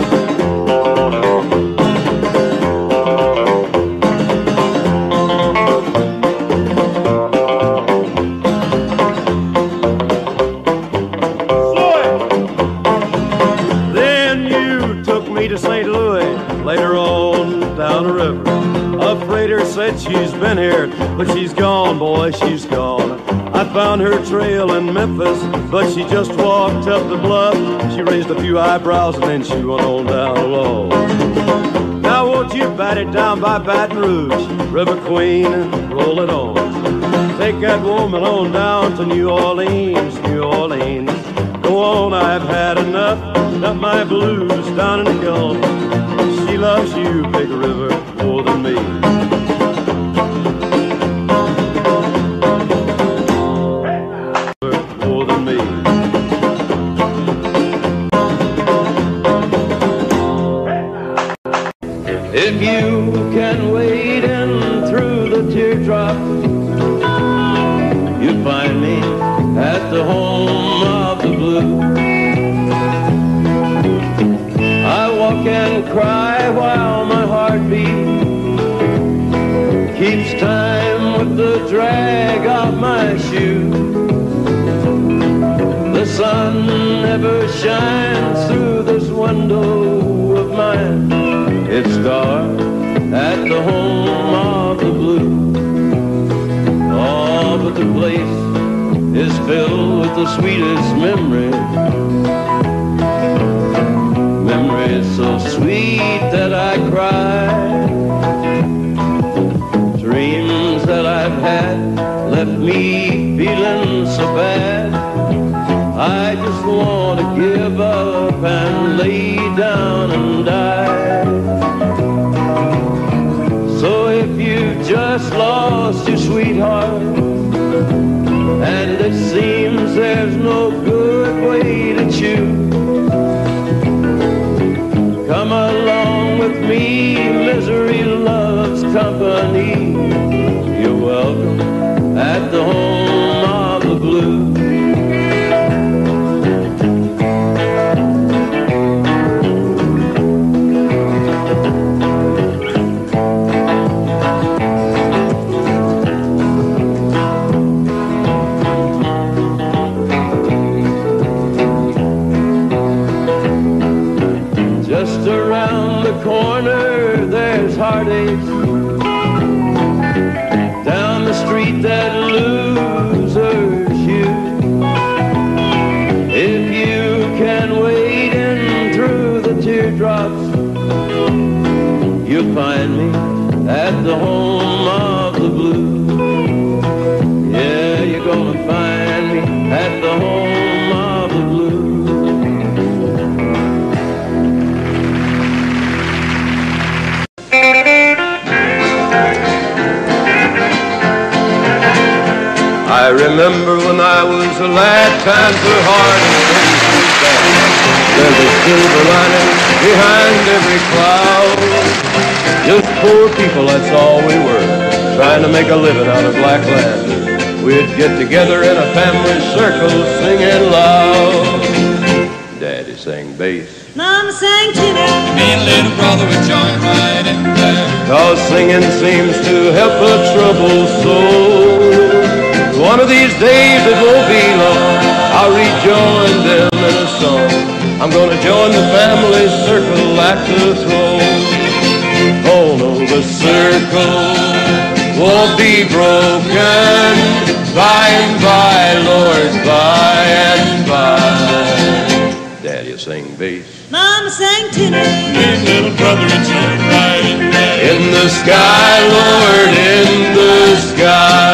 To Saint Louis, later on down the river. A freighter said she's been here, but she's gone, boy, she's gone. I found her trail in Memphis, but she just walked up the bluff. She raised a few eyebrows and then she went on down alone. Now won't you bat it down by Baton Rouge, River Queen, and roll it on. Take that woman on down to New Orleans, New Orleans. Go on, I've had enough, got my blues down in the Gulf. She loves you, big river, more than me. More than me. If you can wade in through the teardrop, you find me at the home of the blue. I walk and cry while my heart It's dark at the home of the blue. Oh, but the place is filled with the sweetest memories. Memories so sweet that I cry. Dreams that I've had left me feeling so bad. I just want to give up and lay down and die. So if you've just lost your sweetheart, and it seems there's no good way to choose, come along with me, misery loves company. You're welcome at the home of the blue. Just around the corner there's heartaches, down the street that losers use. If you can wade in through the teardrops, you'll find me at the home of the blue. Yeah, you're gonna find me at the home of the blue. I remember when I was a lad, times were hard and things were bad. There's a silver lining behind every cloud. Just poor people, that's all we were, trying to make a living out of black land. We'd get together in a family circle, singing loud. Daddy sang bass, Mama sang tenor. Me and little brother would join right in there. 'cause singing seems to help a troubled soul. One of these days, it won't be long, I'll rejoin them in a song. I'm gonna join the family circle at the throne. Oh no, the circle won't be broken. By and by, Lord, by and by. Daddy sang bass, Mama sang tenor. Me and little brother would join right in there. in the sky, Lord, in the sky.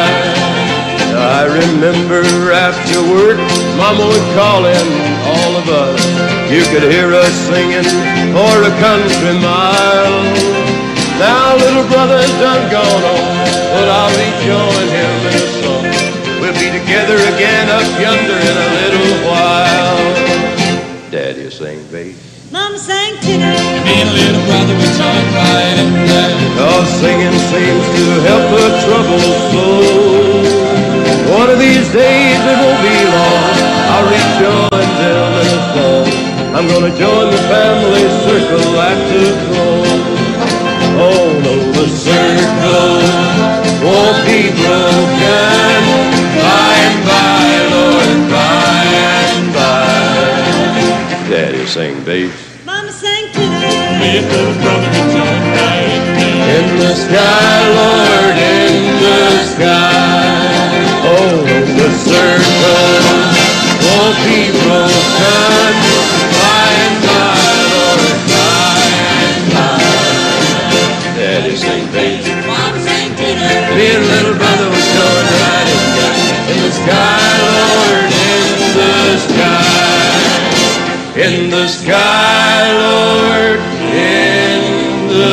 I remember after work, Mama would call in all of us. You could hear us singing for a country mile. Now little brother's done gone on, but I'll rejoin him in a song. We'll be together again up yonder in a little while. Daddy sang bass, Mama sang tenor. Me and little brother would join right in there. 'cause singing seems to help a troubled soul. One of these days, it won't be long, I'll rejoin them in a song. I'm gonna join the family circle at the throne. Oh no, the circle won't be broken. By and by, Lord, by and by. Daddy sang bass, Mama sang tenor. Me and little brother would join right in there. in the sky, Lord, in the sky. Oh, the circle won't be broken. By and by, Lord, by and by. Daddy sang bass, Mama sang tenor. me and little brother was going right in there. In the sky, Lord, in the sky. In the sky, Lord, in the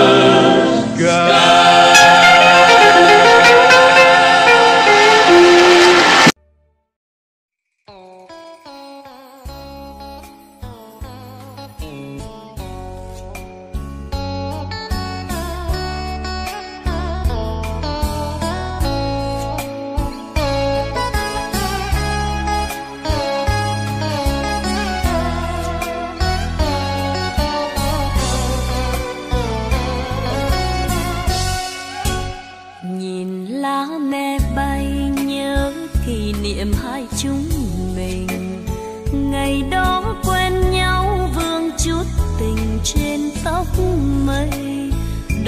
sky.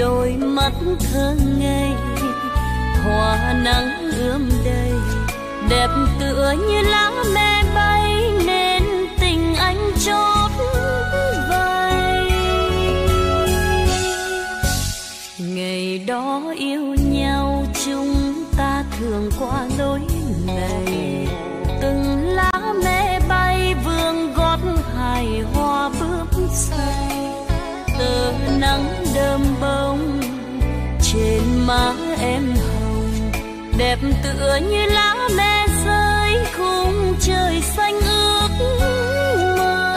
đôi mắt thơ ngây, hoa nắng ươm đầy, đẹp tựa như lá me bay nên tình anh chót vay. Ngày đó yêu nhau chúng ta thường qua lối này, từng lá me bay vương gót hài hoa bước say, tờ nắng đơm bông trên má em hồng, đẹp tựa như lá me rơi khung trời xanh ước mơ.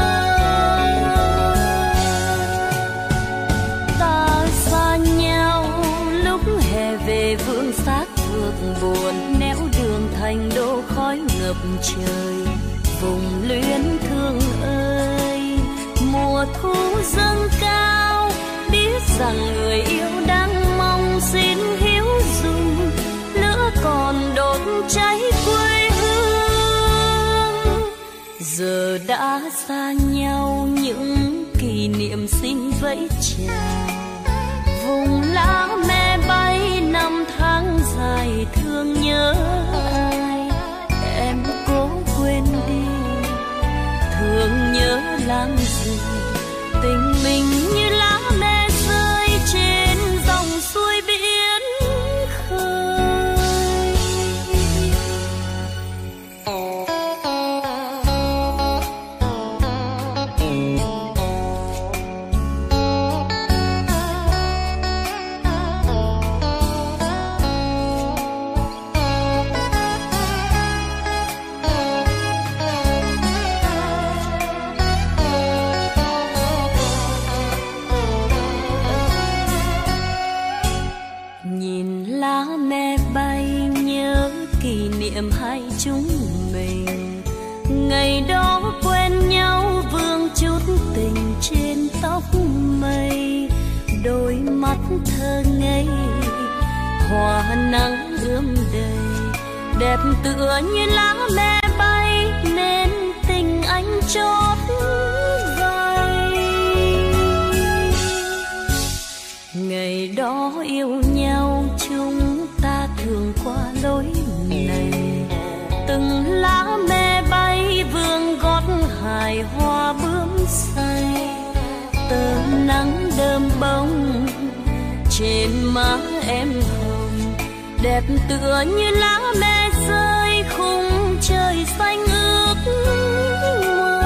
Ta xa nhau lúc hè về vương xác phượng buồn, néo đường thành đô khói ngập trời, vùng luyến thương ơi. Mùa thu dâng cao, biết rằng người yêu đang mong xin hiếu dung, lửa còn đốt cháy quê hương. Giờ đã xa nhau những kỷ niệm xin vẫy chào, vùng lá me bay năm tháng dài thương nhớ ai. Em cố quên đi, thương nhớ làm gì, tình mình như lá me rơi trên dòng suối biển khơi. Niệm hai chúng mình ngày đó quen nhau, vương chút tình trên tóc mây, đôi mắt thơ ngây, hoa nắng ươm đầy, đẹp tựa như lá me bay nên tình anh chót vay. Ngày đó yêu nhau chúng ta thường qua lối này, từng lá me bay vương gót hài hoa bướm say, tờ nắng đơm bông trên má em hồng, đẹp tựa như lá me rơi khung trời xanh ước mơ.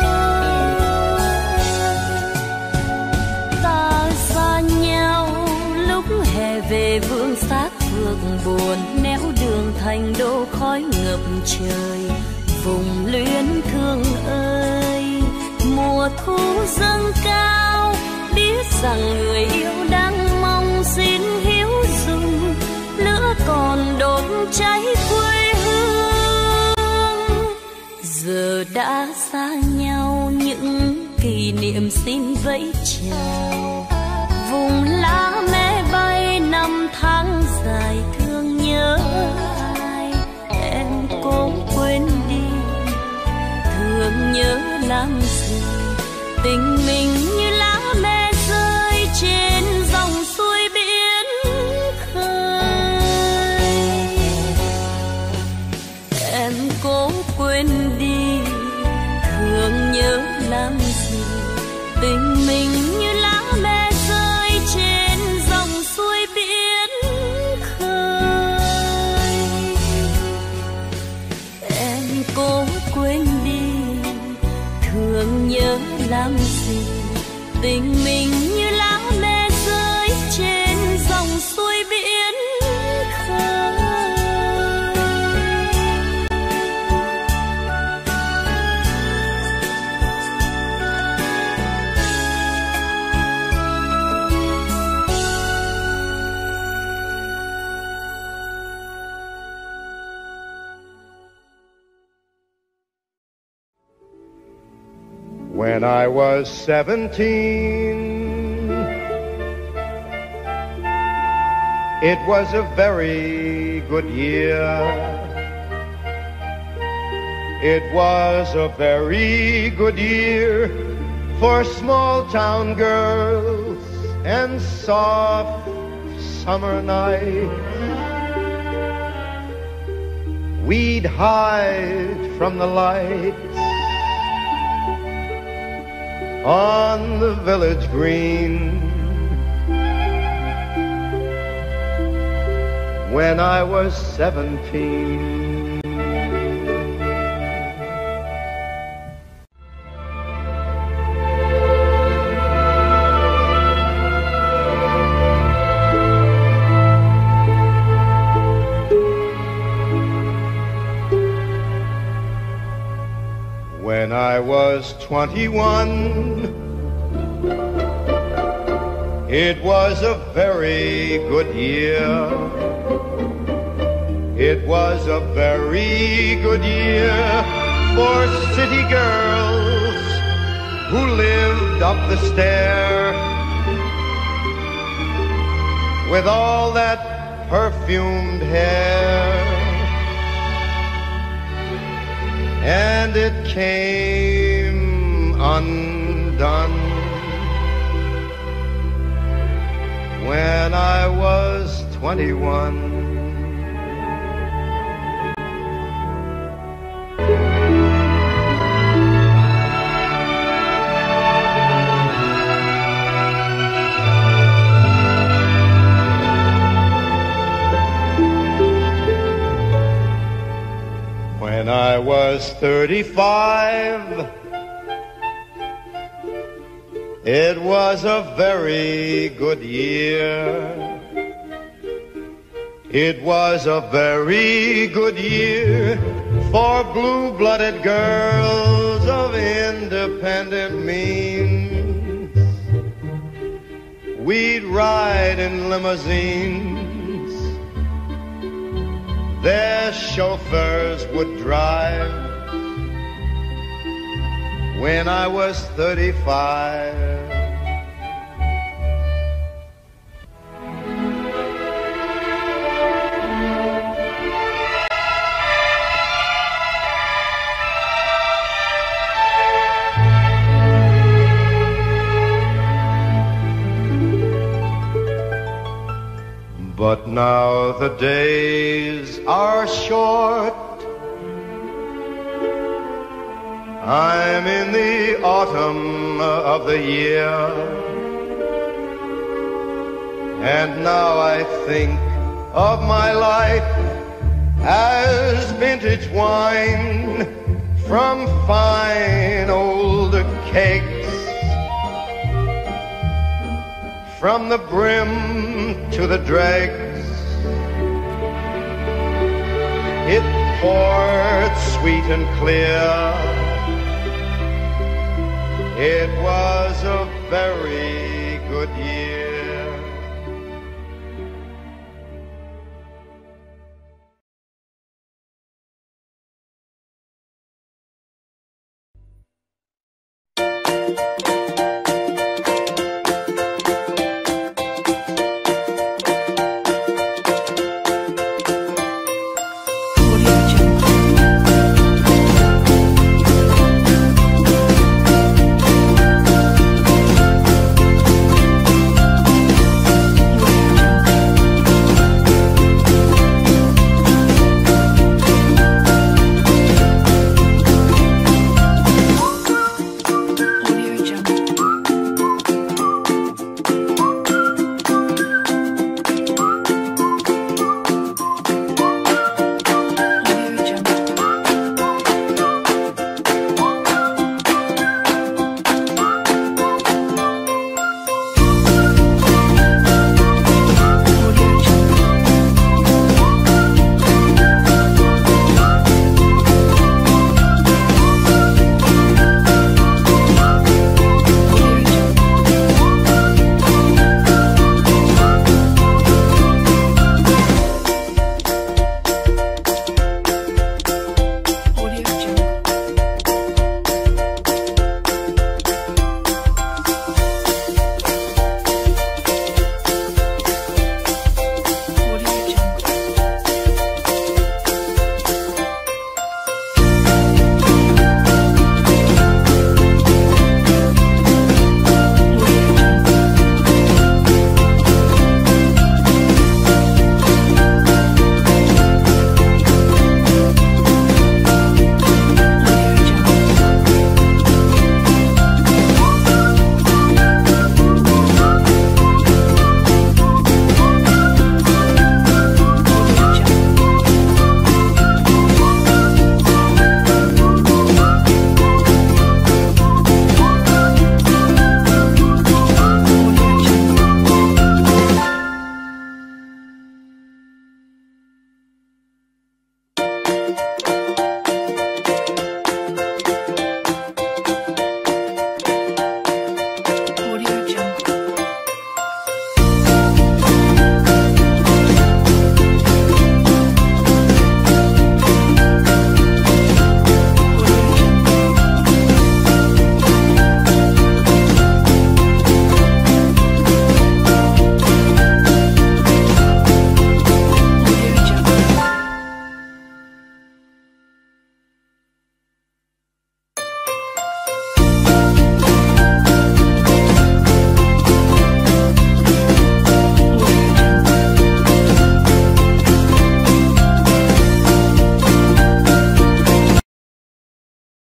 Ta xa nhau lúc hè về vương xác phượng buồn, néo đường thành đô khói ngập trời, vùng luyến thương ơi. Mùa thu dâng cao, biết rằng người yêu đang mong xin hiếu dung, lửa còn đốt cháy quê hương. Giờ đã xa nhau những kỷ niệm xin vẫy chào, vùng lá me bay năm tháng dài thương nhớ ai. Em cố quên đi, thương nhớ làm gì, tình mình như lá me rơi trên dòng suối biển khơi. Em cố quên đi, thương nhớ làm gì, tình mình như lá me rơi trên dòng suối biển khơi. Em cố quên đi, thương nhớ làm gì, tình mình như lá me rơi trên dòng suối biển khơi. When I was seventeen, it was a very good year. It was a very good year for small town girls and soft summer nights, we'd hide from the lights on the village green. When I was seventeen, when I was twenty-one, it was a very good year. It was a very good year for city girls who lived up the stair with all that perfumed hair. And it came undone when I was twenty-one. When I was thirty-five, it was a very good year. It was a very good year for blue-blooded girls of independent means. We'd ride in limousines. Their chauffeurs would drive. When I was thirty-five, but now the days are short. I'm in the autumn of the year, and now I think of my life as vintage wine from fine old kegs, from the brim to the dregs. It poured sweet and clear. It was a very good year.